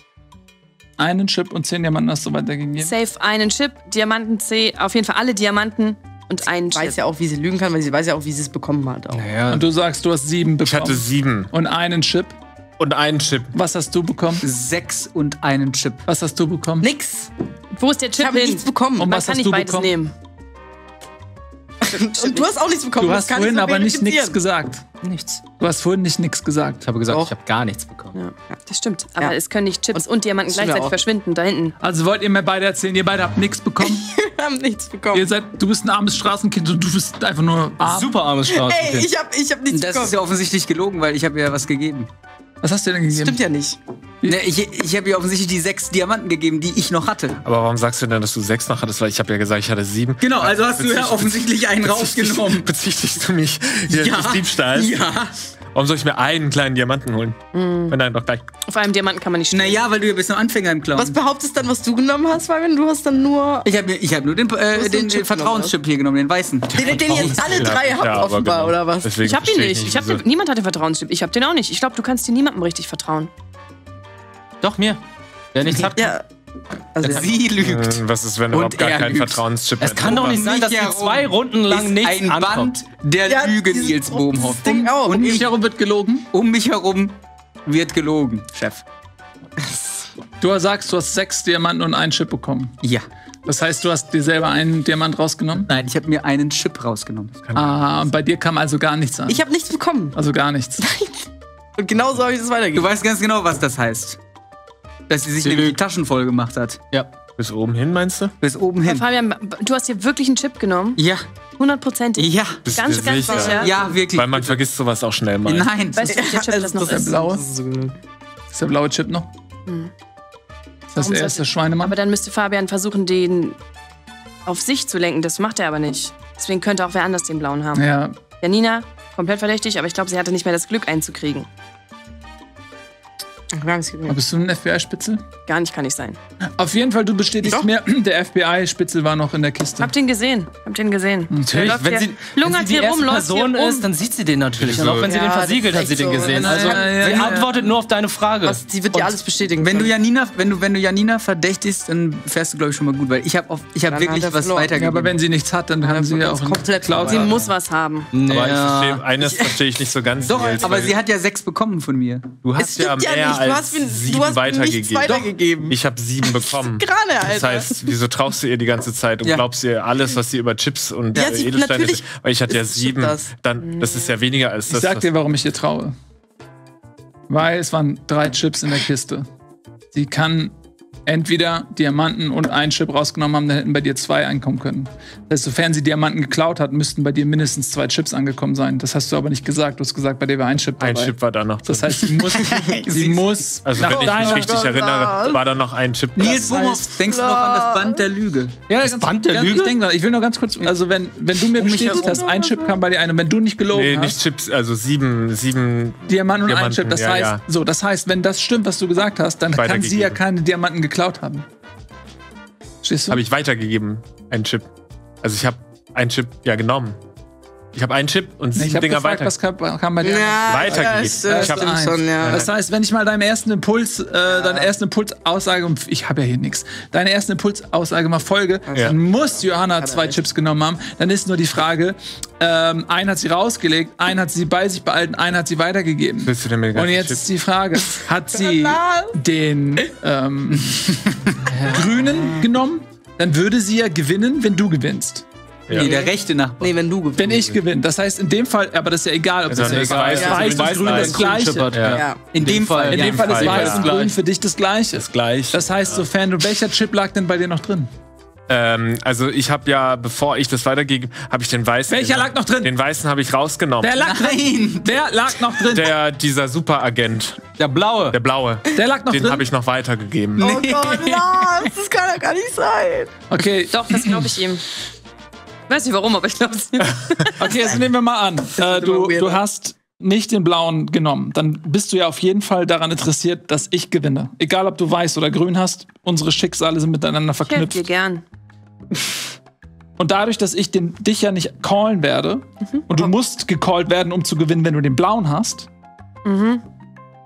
Einen Chip und 10 Diamanten hast du weitergegeben? Safe einen Chip, Diamanten C, auf jeden Fall alle Diamanten und einen Chip. Ich weiß ja auch, wie sie lügen kann, weil sie weiß ja auch, wie sie es bekommen hat. Auch. Naja. Und du sagst, du hast 7 bekommen. Ich hatte 7. Und einen Chip? Und einen Chip. Was hast du bekommen? 6 und einen Chip. Was hast du bekommen? Nix. Wo ist der Chip hin? Nichts bekommen. Und Man was kann hast nicht du beides bekommen? nehmen. Und du hast auch nichts bekommen. Du hast vorhin aber nicht nichts gesagt. Nichts. Du hast vorhin nicht nichts gesagt. Ich habe gesagt, ich habe gar nichts bekommen. Ja, das stimmt. Aber es können nicht Chips und Diamanten gleichzeitig verschwinden, da hinten. Also wollt ihr mir beide erzählen, ihr beide habt nichts bekommen? Wir haben nichts bekommen. Du bist ein armes Straßenkind und du bist einfach nur arm. Super armes Straßenkind. Ey, ich hab nichts bekommen. Das ist ja offensichtlich gelogen, weil ich habe ihr was gegeben. Was hast du denn gegeben? Stimmt ja nicht. Ne, ich habe ihr offensichtlich die 6 Diamanten gegeben, die ich noch hatte. Aber warum sagst du denn, dass du 6 noch hattest? Weil ich habe ja gesagt, ich hatte 7. Genau, also hast du ja offensichtlich einen rausgenommen. Bezichtigst du mich des Diebstahls? Ja. Warum soll ich mir einen kleinen Diamanten holen? Wenn dann doch gleich. Auf einem Diamanten kann man nicht stehen. Naja, weil du ja bist noch Anfänger im Clown. Was behauptest du dann, was du genommen hast, Fabian? Du hast dann nur... Ich hab nur den Vertrauenschip hier genommen, den weißen. Den ihr jetzt alle 3 habt offenbar, genau. oder was? Deswegen Ich hab ihn nicht. Niemand hat den Vertrauenschip. Ich hab den auch nicht. Ich glaube, du kannst dir niemandem richtig vertrauen. Doch, mir. Wer nichts hat. Ja. Also Sie lügt. Was ist, wenn überhaupt gar kein Vertrauenschip Es kann doch nicht sein, dass wir 2 Runden lang nichts ein Band der Lüge, Nils Bohmhoff. Um mich herum wird gelogen? Um mich herum wird gelogen, Chef. Du sagst, du hast 6 Diamanten und einen Chip bekommen. Ja. Das heißt, du hast dir selber einen Diamant rausgenommen? Nein, ich habe mir einen Chip rausgenommen. Und bei dir kam also gar nichts an? Ich habe nichts bekommen. Also gar nichts? Nein. Und genau so habe ich es weitergegeben. Du weißt ganz genau, was das heißt. Dass sie sich nämlich die Taschen voll gemacht hat. Ja. Bis oben hin, meinst du? Bis oben hin. Fabian, du hast dir wirklich einen Chip genomem? Ja. 100%? Ja. Ganz sicher? Ja, wirklich. Weil man vergisst sowas auch schnell mal. Nein. Weißt du, welcher Chip das noch ist? Der blaue? Ist der blaue Chip noch? Das ist der erste Schweinemann. Aber dann müsste Fabian versuchen, den auf sich zu lenken. Das macht er aber nicht. Deswegen könnte auch wer anders den blauen haben. Ja. Janina, komplett verdächtig, aber ich glaube, sie hatte nicht mehr das Glück einzukriegen. Bist du ein FBI-Spitzel? Gar nicht, kann nicht sein. Auf jeden Fall, du bestätigst mir, der FBI-Spitzel war noch in der Kiste. Habt ihn gesehen? Natürlich, wenn sie die erste Person ist, dann sieht sie den natürlich. Und auch wenn sie den versiegelt, hat sie den gesehen. Also, sie antwortet nur auf deine Frage. Sie wird dir alles bestätigen. Wenn du Janina verdächtigst, dann fährst du, glaube ich, schon mal gut. Weil ich hab wirklich was weitergegeben. Ja, aber wenn sie nichts hat, dann kann sie ja auch komplett klauen. Sie muss was haben. Aber eines verstehe ich nicht so ganz. Doch, aber sie hat ja 6 bekommen von mir. Du hast ja mehr als 7 weitergegeben. Ich habe 7 bekommen. Gerade, Alter. Das heißt, wieso traust du ihr die ganze Zeit und glaubst ihr alles, was sie über Chips und Edelsteine ist? Weil ich hatte ja 7. Das ist ja weniger als das. Ich sag dir, warum ich ihr traue. Weil es waren 3 Chips in der Kiste. Sie kann entweder Diamanten und einen Chip rausgenommen haben, dann hätten bei dir 2 ankommen können. Das heißt, sofern sie Diamanten geklaut hat, müssten bei dir mindestens 2 Chips angekommen sein. Das hast du aber nicht gesagt. Du hast gesagt, bei dir war ein Chip dabei. Ein Chip war da noch drin. Das heißt, sie muss also wenn ich mich richtig erinnere, war da noch ein Chip. Nils Bohmhoff, denkst du noch an das Band der Lüge? Ja, das Band der Lüge? Ich will nur ganz kurz, also wenn du mir bestätigt hast, ein Chip kam bei dir ein und wenn du nicht gelogen hast. Nee, nicht Chips, also 7 Diamanten und ein Chip. Das heißt, das heißt, wenn das stimmt, was du gesagt hast, dann kann sie ja keine Diamanten geklaut haben. Habe ich weitergegeben, einen Chip. Also ich habe einen Chip genommen. Ich habe einen Chip und 7 Dinger weiter. Was kam bei dir? Weitergegeben. Das heißt, wenn ich mal deine erste Impulsaussage, ich habe ja hier nichts, deine erste Impulsaussage mal folge, dann muss Johanna 2 Chips genommen haben. Dann ist nur die Frage, einen hat sie rausgelegt, einen hat sie bei sich behalten, einen hat sie weitergegeben. Willst du denn mit und jetzt ist die Frage, hat sie den Grünen genommen? Dann würde sie ja gewinnen, wenn du gewinnst. Ja. Nee, der rechte Nachbar. Nee, wenn du gewinnst. Wenn ich gewinne. Das heißt, in dem Fall, aber das ist ja egal, ob also das ja egal ist. Weiß und Grün das Gleiche. Ja. In dem Fall ist Weiß und Grün für dich das Gleiche. Das Gleiche. Das heißt, sofern du, welcher Chip lag denn bei dir noch drin? Also ich habe ja, bevor ich das weitergebe, habe ich den weißen. Welcher lag noch drin? Den weißen habe ich rausgenommen. Der lag drin. Der lag noch drin. Dieser Superagent. Der blaue. Der blaue. Der lag noch drin. Den habe ich noch weitergegeben. Oh Gott, Lars, das kann ja gar nicht sein. Okay. Doch, das glaube ich ihm. Ich weiß nicht warum, aber ich glaube es ihm. Okay, jetzt nehmen wir mal an. Du hast nicht den blauen genommen. Dann bist du ja auf jeden Fall daran interessiert, dass ich gewinne. Egal, ob du weiß oder grün hast, unsere Schicksale sind miteinander verknüpft. Ich helfe dir gern. Und dadurch, dass ich dich ja nicht callen werde, und du musst gecallt werden, um zu gewinnen, wenn du den blauen hast,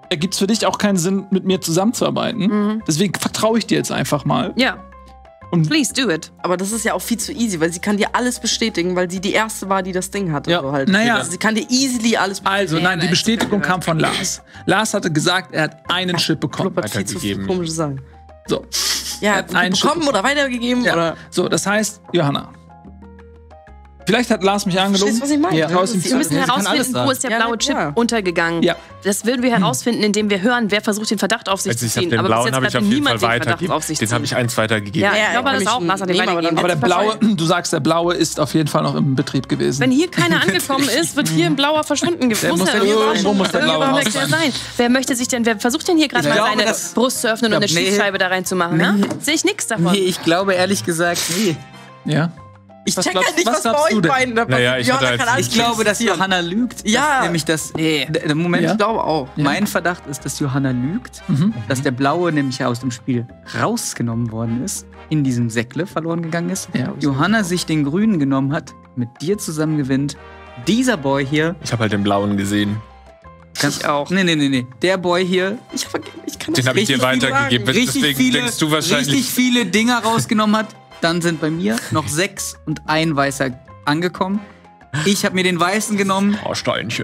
ergibt es für dich auch keinen Sinn, mit mir zusammenzuarbeiten. Deswegen vertraue ich dir jetzt einfach mal. Ja. Und please do it. Aber das ist ja auch viel zu easy, weil sie kann dir alles bestätigen, weil sie die erste war, die das Ding hatte. Ja. So halt. Naja. Also sie kann dir easily alles bestätigen. Also, nein, die Bestätigung kam von Lars. Lars hatte gesagt, er hat einen Chip bekommen. Weitergegeben. Komische Sachen. So. Ja, hat einen bekommen oder weitergegeben? Ja. Oder? So, das heißt, Johanna. Vielleicht hat Lars mich angelogen. Was ich meine? Ja. Wir müssen herausfinden, wo ist der blaue Chip untergegangen. Ja. Das würden wir herausfinden, indem wir hören, wer versucht, den Verdacht auf sich zu ziehen. Den aber blauen habe ich auf jeden Fall weitergegeben. Den habe ich eins weitergegeben. Ja, ich glaube, das auch. Lars hat den weitergegeben. Aber der blaue, du sagst, der blaue ist auf jeden Fall noch im Betrieb gewesen. Wenn hier keiner angekommen ist, wird hier ein blauer verschwunden. Irgendwo muss der blaue raus sein. Wer versucht denn hier gerade mal seine Brust zu öffnen und eine Schießscheibe da reinzumachen? Sehe ich nichts davon. Nee, ich glaube ehrlich gesagt, nee. Ja? Ich check halt nicht, was bei euch beiden da passiert. Ich glaube, dass Johanna lügt. Ja. Nämlich das. Moment, ich glaube auch. Mein Verdacht ist, dass Johanna lügt. Dass der Blaue nämlich aus dem Spiel rausgenommen worden ist. In diesem Säckle verloren gegangen ist. Ja, Johanna sich den Grünen genommen hat. Mit dir zusammen gewinnt. Dieser Boy hier. Ich habe halt den Blauen gesehen. Ich auch. Nee. Der Boy hier. Ich kann das den habe ich dir weitergegeben. Deswegen denkst du wahrscheinlich. Richtig viele Dinger rausgenommen hat. Dann sind bei mir noch 6 und ein Weißer angekommen. Ich habe mir den Weißen genommen. Oh, Steinchen.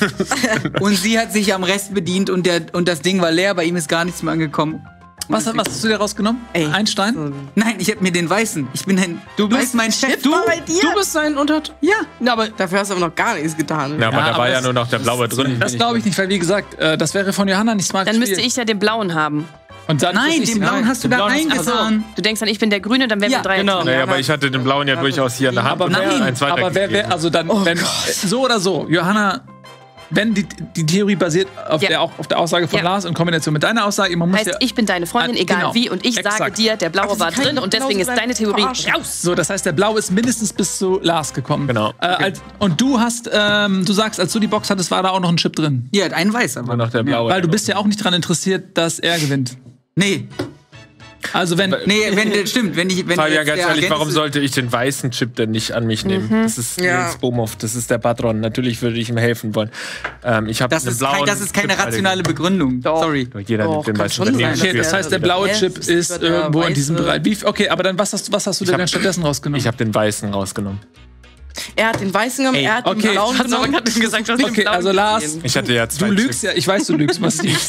Und sie hat sich am Rest bedient und das Ding war leer. Bei ihm ist gar nichts mehr angekommen. Was hast du dir rausgenommen? Ein Stein? Nein, ich habe mir den Weißen. Du bist mein Chef. Du bist sein Untert. Ja. Aber dafür hast du aber noch gar nichts getan. Ja, aber da war ja nur noch der Blaue drin. Das glaube ich nicht, weil wie gesagt, das wäre von Johanna nicht smart. Dann müsste ich ja den Blauen haben. Und dann nein, den Blauen hast du da reingetan. Du denkst dann, ich bin der Grüne, dann wären wir 3. Genau. Naja, aber ich hatte den Blauen ja durchaus hier in der Hand. Aber wer, also dann, wenn, so oder so, Johanna, wenn die Theorie basiert auf der Aussage von Lars in Kombination mit deiner Aussage, man muss heißt, ich bin deine Freundin, egal wie, und ich sage dir, der Blaue war drin und deswegen ist deine Theorie raus. So, das heißt, der Blaue ist mindestens bis zu Lars gekommen. Genau. Und du hast, du sagst, als du die Box hattest, war da auch noch ein Chip drin. Ja, ein Weißer. War noch der Blaue. Weil du bist ja auch nicht daran interessiert, dass er gewinnt. Nee. Also stimmt, wenn Fabian, ganz ehrlich, warum sollte ich den weißen Chip denn nicht an mich nehmen? Das ist Nils Bomhoff, das ist der Patron. Natürlich würde ich ihm helfen wollen. Das ist keine rationale Begründung. Sorry. Jeder nimmt den weißen Chip. Okay, das heißt, der blaue Chip ist irgendwo in diesem Bereich. Okay, aber dann was hast du denn stattdessen rausgenommen? Ich habe den weißen rausgenommen. Er hat den weißen genommen, er hat den blauen genommen. Hat ihm gesagt, okay, also Lars, ich hatte ja 2 du lügst ja, ich weiß, du lügst massiv.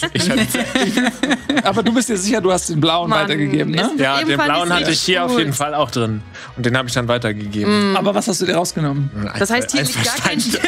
Aber du bist dir sicher, du hast den blauen weitergegeben, ne? Ja, den blauen hatte ich hier auf jeden Fall auch drin. Und den habe ich dann weitergegeben. Aber was hast du dir rausgenommen? Das heißt, hier liegt gar kein Chip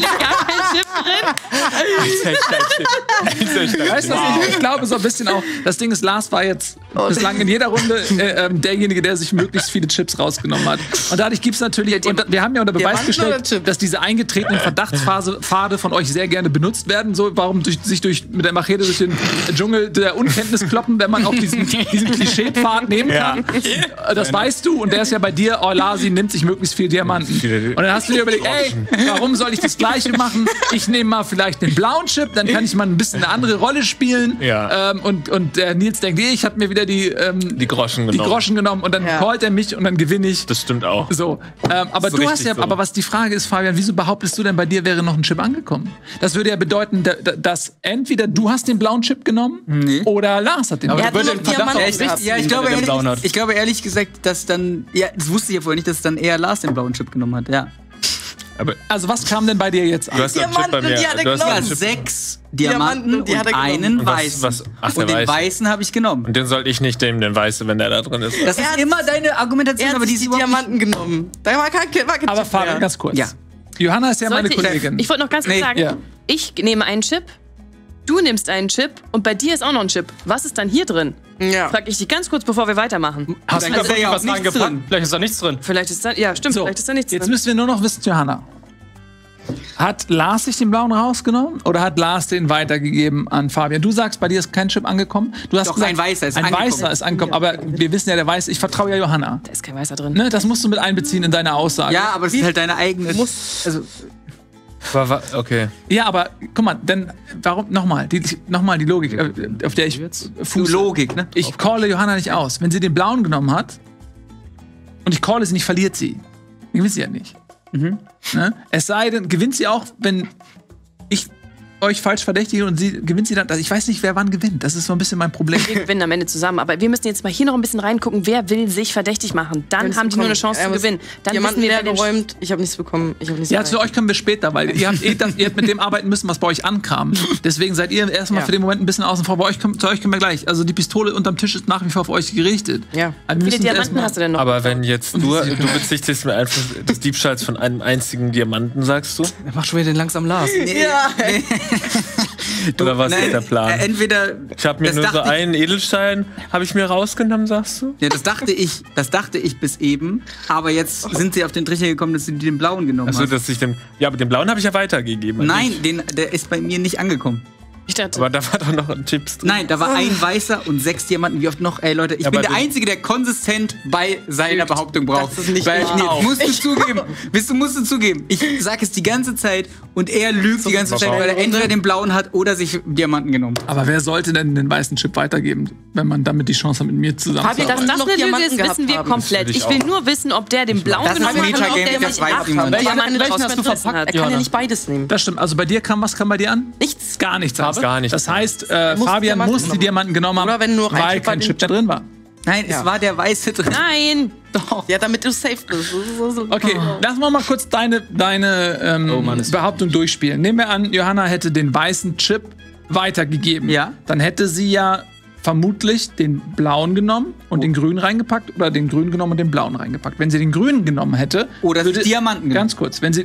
drin. Weißt du, ich glaube so ein bisschen auch, das Ding ist, Lars war jetzt bislang in jeder Runde derjenige, der sich möglichst viele Chips rausgenommen hat. Und dadlich gibt es natürlich, und wir haben ja unter Beweis gestellt, dass diese eingetretenen Verdachtspfade von euch sehr gerne benutzt werden. So, warum sich mit der Machete durch den Dschungel der Unkenntnis kloppen, wenn man auch diesen Klischee-Pfad nehmen kann. Das weißt du, und der ist ja bei dir, Lasi nimmt sich möglichst viel Diamanten. Und dann hast du dir überlegt, warum soll ich das Gleiche machen? Ich nehme mal vielleicht den blauen Chip, dann kann ich mal ein bisschen eine andere Rolle spielen. Ja. Und der Nils denkt, ich habe mir wieder die Groschen genommen und dann callt er mich und dann gewinne ich. Das stimmt auch. So, aber du hast ja, aber was die Frage ist, Fabian, wieso behauptest du denn, bei dir wäre noch ein Chip angekommen? Das würde ja bedeuten, dass entweder du hast den blauen Chip genommen oder Lars hat den blauen Chip. Ich glaube ehrlich gesagt, dass dann, das wusste ich ja vorher nicht, dass dann eher Lars den blauen Chip genommen hat, Aber also was kam denn bei dir jetzt an? Du hast einen Chip bei mir. Du hast 6 Diamanten und einen Weißen. Und den Weißen habe ich genommen. Und den sollte ich nicht nehmen, den Weißen, wenn der da drin ist. Das ist immer deine Argumentation, aber die Diamanten genommen. Da war kein aber Fabian, ganz kurz. Ja. Johanna ist ja meine Kollegin. Ich wollte noch ganz kurz sagen, ich nehme einen Chip, du nimmst einen Chip und bei dir ist auch noch ein Chip. Was ist dann hier drin? Ja. Frag ich dich ganz kurz, bevor wir weitermachen. Hast du da was reingepackt? Vielleicht ist da nichts drin. Vielleicht ist da, stimmt, vielleicht ist da nichts drin. Jetzt müssen wir nur noch wissen, Johanna. Hat Lars sich den blauen rausgenommen oder hat Lars den weitergegeben an Fabian? Du sagst, bei dir ist kein Chip angekommen. Du hast gesagt, ein Weißer ist angekommen. Ein Weißer ist angekommen, aber wir wissen ja, der Weiße, ich vertraue ja Johanna. Da ist kein Weißer drin. Ne, das musst du mit einbeziehen in deine Aussage. Ja, aber es ist halt deine eigene... Okay. Ja, aber guck mal, denn warum nochmal die Logik, auf der ich fuße. Logik, ne? Ich calle Johanna nicht aus. Wenn sie den blauen genommen hat und ich calle sie nicht, verliert sie. Gewinnt sie ja nicht. Ne? Es sei denn, gewinnt sie auch, wenn ich euch falsch verdächtige und gewinnt sie dann. Also ich weiß nicht, wer wann gewinnt. Das ist so ein bisschen mein Problem. Wir gewinnen am Ende zusammen. Aber wir müssen jetzt mal hier noch ein bisschen reingucken, wer will sich verdächtig machen. Dann haben die nur eine Chance zu gewinnen. Dann wissen wir, wer geräumt. Ich habe nichts bekommen. Ja, zu euch kommen wir später, weil ihr habt mit dem arbeiten müssen, was bei euch ankam. Deswegen seid ihr erstmal für den Moment ein bisschen außen vor. Zu euch kommen wir gleich. Also die Pistole unterm Tisch ist nach wie vor auf euch gerichtet. Ja. Wie viele Diamanten hast du denn noch? Aber wenn jetzt du bezichtigst mir einfach des Diebstahls von einem einzigen Diamanten, sagst du? Er macht schon wieder den langsam Lars. Ja. Oder was ist der Plan? Entweder. Ich habe mir nur so einen Edelstein, habe ich mir rausgenommen, sagst du? Ja, das dachte ich bis eben. Aber jetzt sind sie auf den Trichter gekommen, dass sie den blauen genommen haben. Achso, dass ich den. Ja, aber den blauen habe ich ja weitergegeben. Nein, der ist bei mir nicht angekommen. Ich dachte, aber da war doch noch ein Tipps drin. Nein, da war ein weißer und 6 Diamanten. Wie oft noch? Ey, Leute, ich bin der Einzige, der konsistent bei seiner Behauptung braucht. Das ist nicht musst du zugeben. Ich sag es die ganze Zeit und er lügt die ganze Zeit, weil er entweder den blauen hat oder sich Diamanten genommen. Aber wer sollte denn den weißen Chip weitergeben, wenn man damit die Chance hat, mit mir zusammenzuarbeiten? Dass das eine Lüge ist, wissen wir komplett. Ich will nur wissen, ob der den blauen genommen hat oder ob der sich welchen hast du verpackt? Er kann ja nicht beides nehmen. Das stimmt. Also bei dir was kam bei dir an? Nichts. Gar nichts. Gar nichts. Das heißt, Fabian muss die Diamanten genommen haben, weil kein Chip da drin war. Nein, es war der weiße drin. Nein! Doch. Ja, damit du safe bist. Okay, lass mal kurz deine Behauptung durchspielen. Nehmen wir an, Johanna hätte den weißen Chip weitergegeben. Ja. Dann hätte sie ja vermutlich den blauen genommen und den grünen reingepackt oder den grünen genommen und den blauen reingepackt. Wenn sie den grünen genommen hätte, oder würde Diamanten genommen. Ganz kurz, wenn sie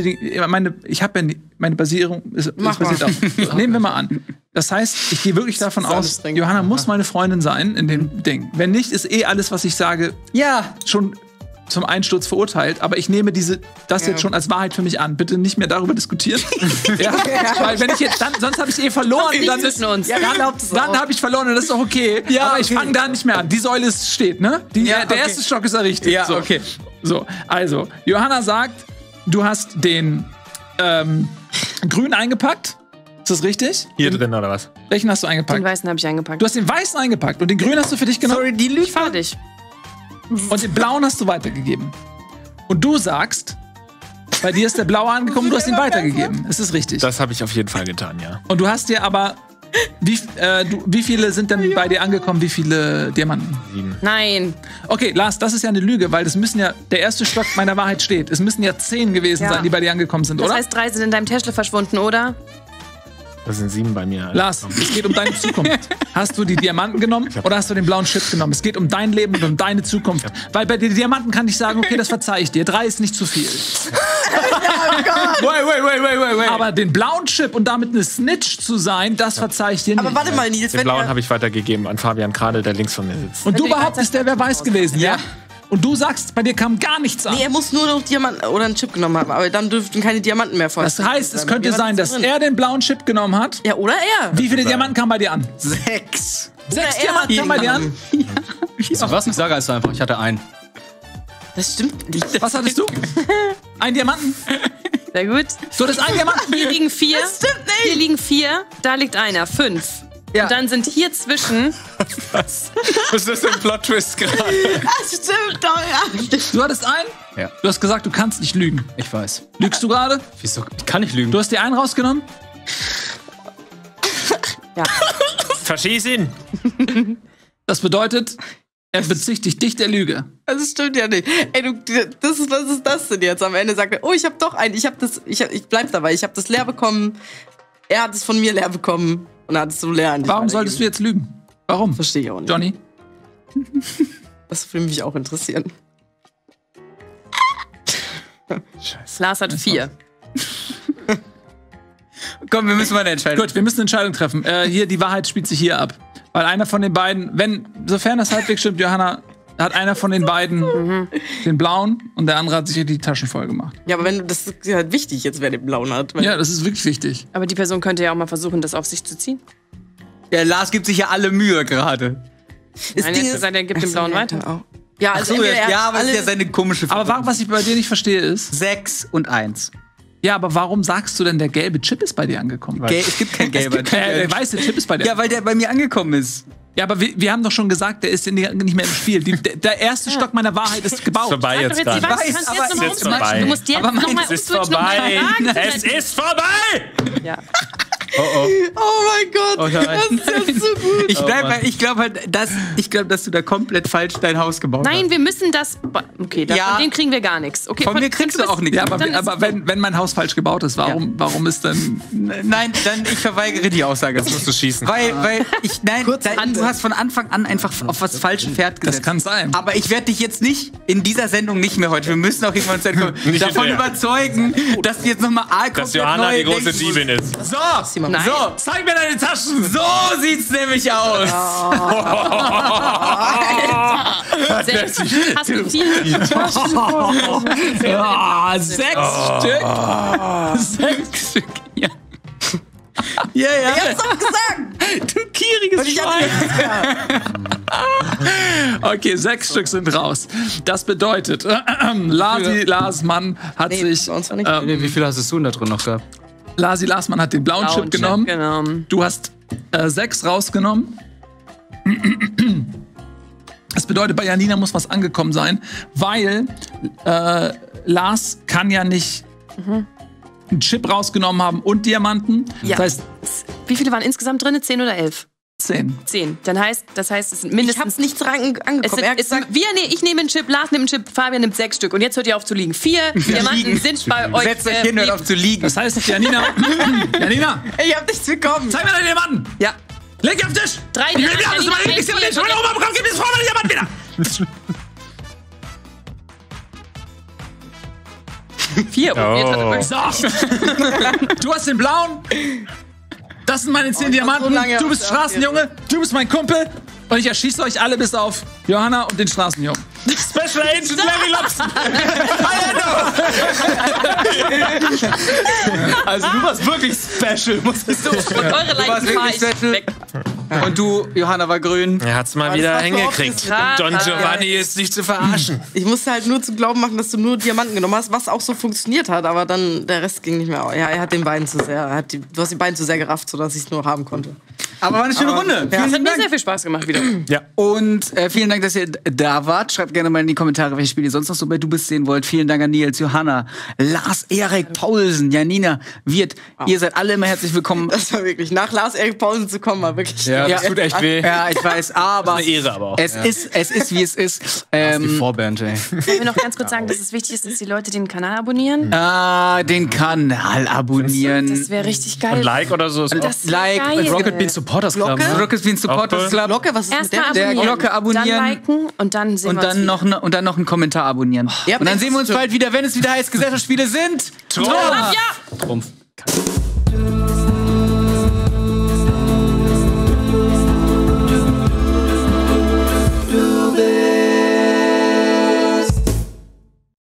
meine Basierung ist basiert auf. Nehmen wir mal an. Das heißt, ich gehe wirklich davon aus, Johanna muss meine Freundin sein in dem Ding. Wenn nicht, ist alles, was ich sage, schon zum Einsturz verurteilt, aber ich nehme das jetzt schon als Wahrheit für mich an. Bitte nicht mehr darüber diskutieren. Weil wenn ich jetzt sonst habe ich verloren. Dann habe ich verloren und das ist auch okay. Ja, aber ich fange da nicht mehr an. Die Säule steht, ne? Der erste Stock ist errichtet. Ja, okay. So, also, Johanna sagt, du hast den grün eingepackt. Ist das richtig? Hier drin oder was? Welchen hast du eingepackt? Den weißen habe ich eingepackt. Du hast den weißen eingepackt und den grünen hast du für dich genommen? Sorry, die Lüge fertig. Und den blauen hast du weitergegeben. Und du sagst, bei dir ist der blaue angekommen, du hast ihn weitergegeben. Ist das richtig? Das habe ich auf jeden Fall getan, ja. Und du hast dir aber, wie viele sind denn bei dir angekommen, wie viele Diamanten? 7. Nein. Okay, Lars, das ist ja eine Lüge, weil das müssen ja, der erste Stock meiner Wahrheit steht. Es müssen ja 10 gewesen sein, die bei dir angekommen sind, oder? Das heißt, 3 sind in deinem Täschle verschwunden, oder? Das sind 7 bei mir. Lars, es geht um deine Zukunft. Hast du die Diamanten genommen oder hast du den blauen Chip genommen? Es geht um dein Leben und um deine Zukunft. Weil bei den Diamanten kann ich sagen, okay, das verzeih ich dir. 3 ist nicht zu viel. Oh Gott. Wait. Aber den blauen Chip und damit eine Snitch zu sein, das verzeih ich dir nicht. Aber warte mal, Nils. Den blauen habe ich weitergegeben an Fabian Gerade, der links von mir sitzt. Und du behauptest, der wäre weiß gewesen, ja? Und du sagst, bei dir kam gar nichts an. Nee, er muss nur noch Diamanten oder einen Chip genommen haben, aber dann dürften keine Diamanten mehr folgen. Das heißt, es könnte sein, dass er den blauen Chip genommen hat. Ja, oder er. Wie viele Diamanten kamen bei dir an? 6. 6 Diamanten kamen bei dir an? Ja. Was? Ich sage es einfach. Ich hatte einen. Das stimmt nicht. Was hattest du? Ein Diamanten? Sehr gut. So, das ist ein Diamanten. Hier liegen 4. Das stimmt nicht. Hier liegen 4. Da liegt einer. 5. Ja. Und dann sind hier zwischen. Was ist das für ein Plot-Twist gerade? Das stimmt doch, ja. Du hattest einen? Ja. Du hast gesagt, du kannst nicht lügen. Ich weiß. Lügst du gerade? Wieso? Ich kann nicht lügen. Du hast dir einen rausgenommen? Ja. Verschieß ihn! Das bedeutet, er bezichtigt dich der Lüge. Das stimmt ja nicht. Ey, was ist das denn jetzt? Am Ende sagt er, oh, ich hab doch einen. Ich bleib dabei. Ich hab das leer bekommen. Er hat es von mir leer bekommen. Und dann hattest du leer an dich. Warum solltest du jetzt lügen? Warum? Verstehe ich auch nicht. Johnny? Das würde mich auch interessieren. Scheiße. Lars hat 4. Komm, wir müssen mal eine Entscheidung. Gut, wir müssen eine Entscheidung treffen. Hier, die Wahrheit spielt sich hier ab. Weil einer von den beiden, sofern das halbwegs stimmt, Johanna, hat einer von den beiden den blauen und der andere hat sich die Taschen voll gemacht. Ja, aber das ist halt wichtig jetzt, wer den blauen hat. Ja, das ist wirklich wichtig. Aber die Person könnte ja auch mal versuchen, das auf sich zu ziehen. Ja, Lars gibt sich ja alle Mühe gerade. Nein, jetzt gesagt, er gibt den blauen weiter. Auch. Ja, also aber das ist ja seine komische Frage. Aber was ich bei dir nicht verstehe ist 6 und 1. Ja, aber warum sagst du denn, der gelbe Chip ist bei dir angekommen? Es gibt kein gelber Chip. Der weiße Chip ist bei dir. Ja, weil der bei mir angekommen ist. Ja, aber wir haben doch schon gesagt, der ist nicht mehr im Spiel. Der erste Stock meiner Wahrheit ist gebaut. Ist vorbei jetzt gerade. Du musst jetzt nochmal Es ist vorbei! Es ist vorbei! Ja. Oh mein Gott, oh das ist ja so gut. Ich glaube, dass du da komplett falsch dein Haus gebaut hast. Nein, wir müssen das... Okay, von dem kriegen wir gar nichts. Okay, von mir kriegst du auch nichts. Ja, aber wenn mein Haus falsch gebaut ist, warum ist dann... Nein, dann ich verweigere die Aussage. Das musst du schießen. Weil du hast von Anfang an einfach auf was falschen Pferd gesetzt. Das kann sein. Aber ich werde dich jetzt nicht in dieser Sendung nicht mehr heute. Wir müssen auch irgendwann davon überzeugen, dass du jetzt nochmal dass Johanna die große Diebin ist. So, zeig mir deine Taschen. So sieht's nämlich aus. Hast du viel? 6 Stück. Ja. Ja. Ich hab's doch gesagt. Du gieriges Schwein. Okay, 6 Stück sind raus. Das bedeutet, Lars Mann hat sich... wie viel hast du denn da drin noch gehabt? Lars Mann hat den blauen Chip genommen. Genau. Du hast 6 rausgenommen. Das bedeutet, bei Janina muss was angekommen sein, weil Lars kann ja nicht einen Chip rausgenommen haben und Diamanten. Ja. Das heißt, wie viele waren insgesamt drin? 10 oder 11? 10. Das heißt, es sind mindestens... Ich hab's nicht angekommen. Ich nehme einen Chip, Lars nimmt einen Chip, Fabian nimmt 6 Stück. Und jetzt hört ihr auf zu liegen. 4 Diamanten sind bei euch... Setzt euch hin, hört auf zu liegen. Das heißt, Janina... Ich hab nichts bekommen. Zeig mir deine Diamanten. Ja. Leg auf den Tisch. 3 Diamanten. Das ist meine Lieblingsdiamant. Wenn du oben bekommst, gib mir das vor meine Diamanten wieder. 4. Du hast den blauen. Das sind meine 10 Diamanten. Du bist Straßenjunge. Du bist mein Kumpel. Und ich erschieße euch alle bis auf Johanna und den Straßenjungen. Special Agent Larry Lobson. Also du warst wirklich special, muss ich so sagen. Und eure Leichen war ich weg. Und du, Johanna, war grün. Er hat's mal wieder hingekriegt. Don Giovanni ist nicht zu verarschen. Ich musste halt nur zu glauben machen, dass du nur Diamanten genommen hast, was auch so funktioniert hat, aber dann der Rest ging nicht mehr. Ja, er hat den Beinen zu sehr. Du hast die Beine zu sehr gerafft, sodass ich es nur haben konnte. Aber war eine schöne Runde. Ja, es hat mir sehr viel Spaß gemacht wieder. Ja. Und vielen Dank, dass ihr da wart. Schreibt gerne mal in die Kommentare, welche Spiele ihr sonst noch so bei Du bist sehen wollt. Vielen Dank an Nils, Johanna, Lars, Erik, Paulsen, Janina, Wirt. Ihr seid alle immer herzlich willkommen. Das war wirklich, nach Lars Erik Paulsen zu kommen, war wirklich... Ja, das tut echt weh. Ja, ich weiß, aber... Das ist eine Ehre aber auch. Es ist, wie es ist. Das ist die Vorband, ey. Wollen wir noch ganz kurz sagen, dass es wichtig ist, dass die Leute den Kanal abonnieren? Den Kanal abonnieren. Das wäre richtig geil. Und Like oder so. Das Like. Geil. Rocket Beans Supporters Club. Rocket Beans Supporters Club. Glocke, was ist erst mit der Glocke abonnieren. Dann liken und dann sehen wir uns und dann noch einen Kommentar abonnieren. Und dann sehen wir uns bald wieder, wenn es wieder heißt, Gesellschaftsspiele sind Trumpf. Trumpf.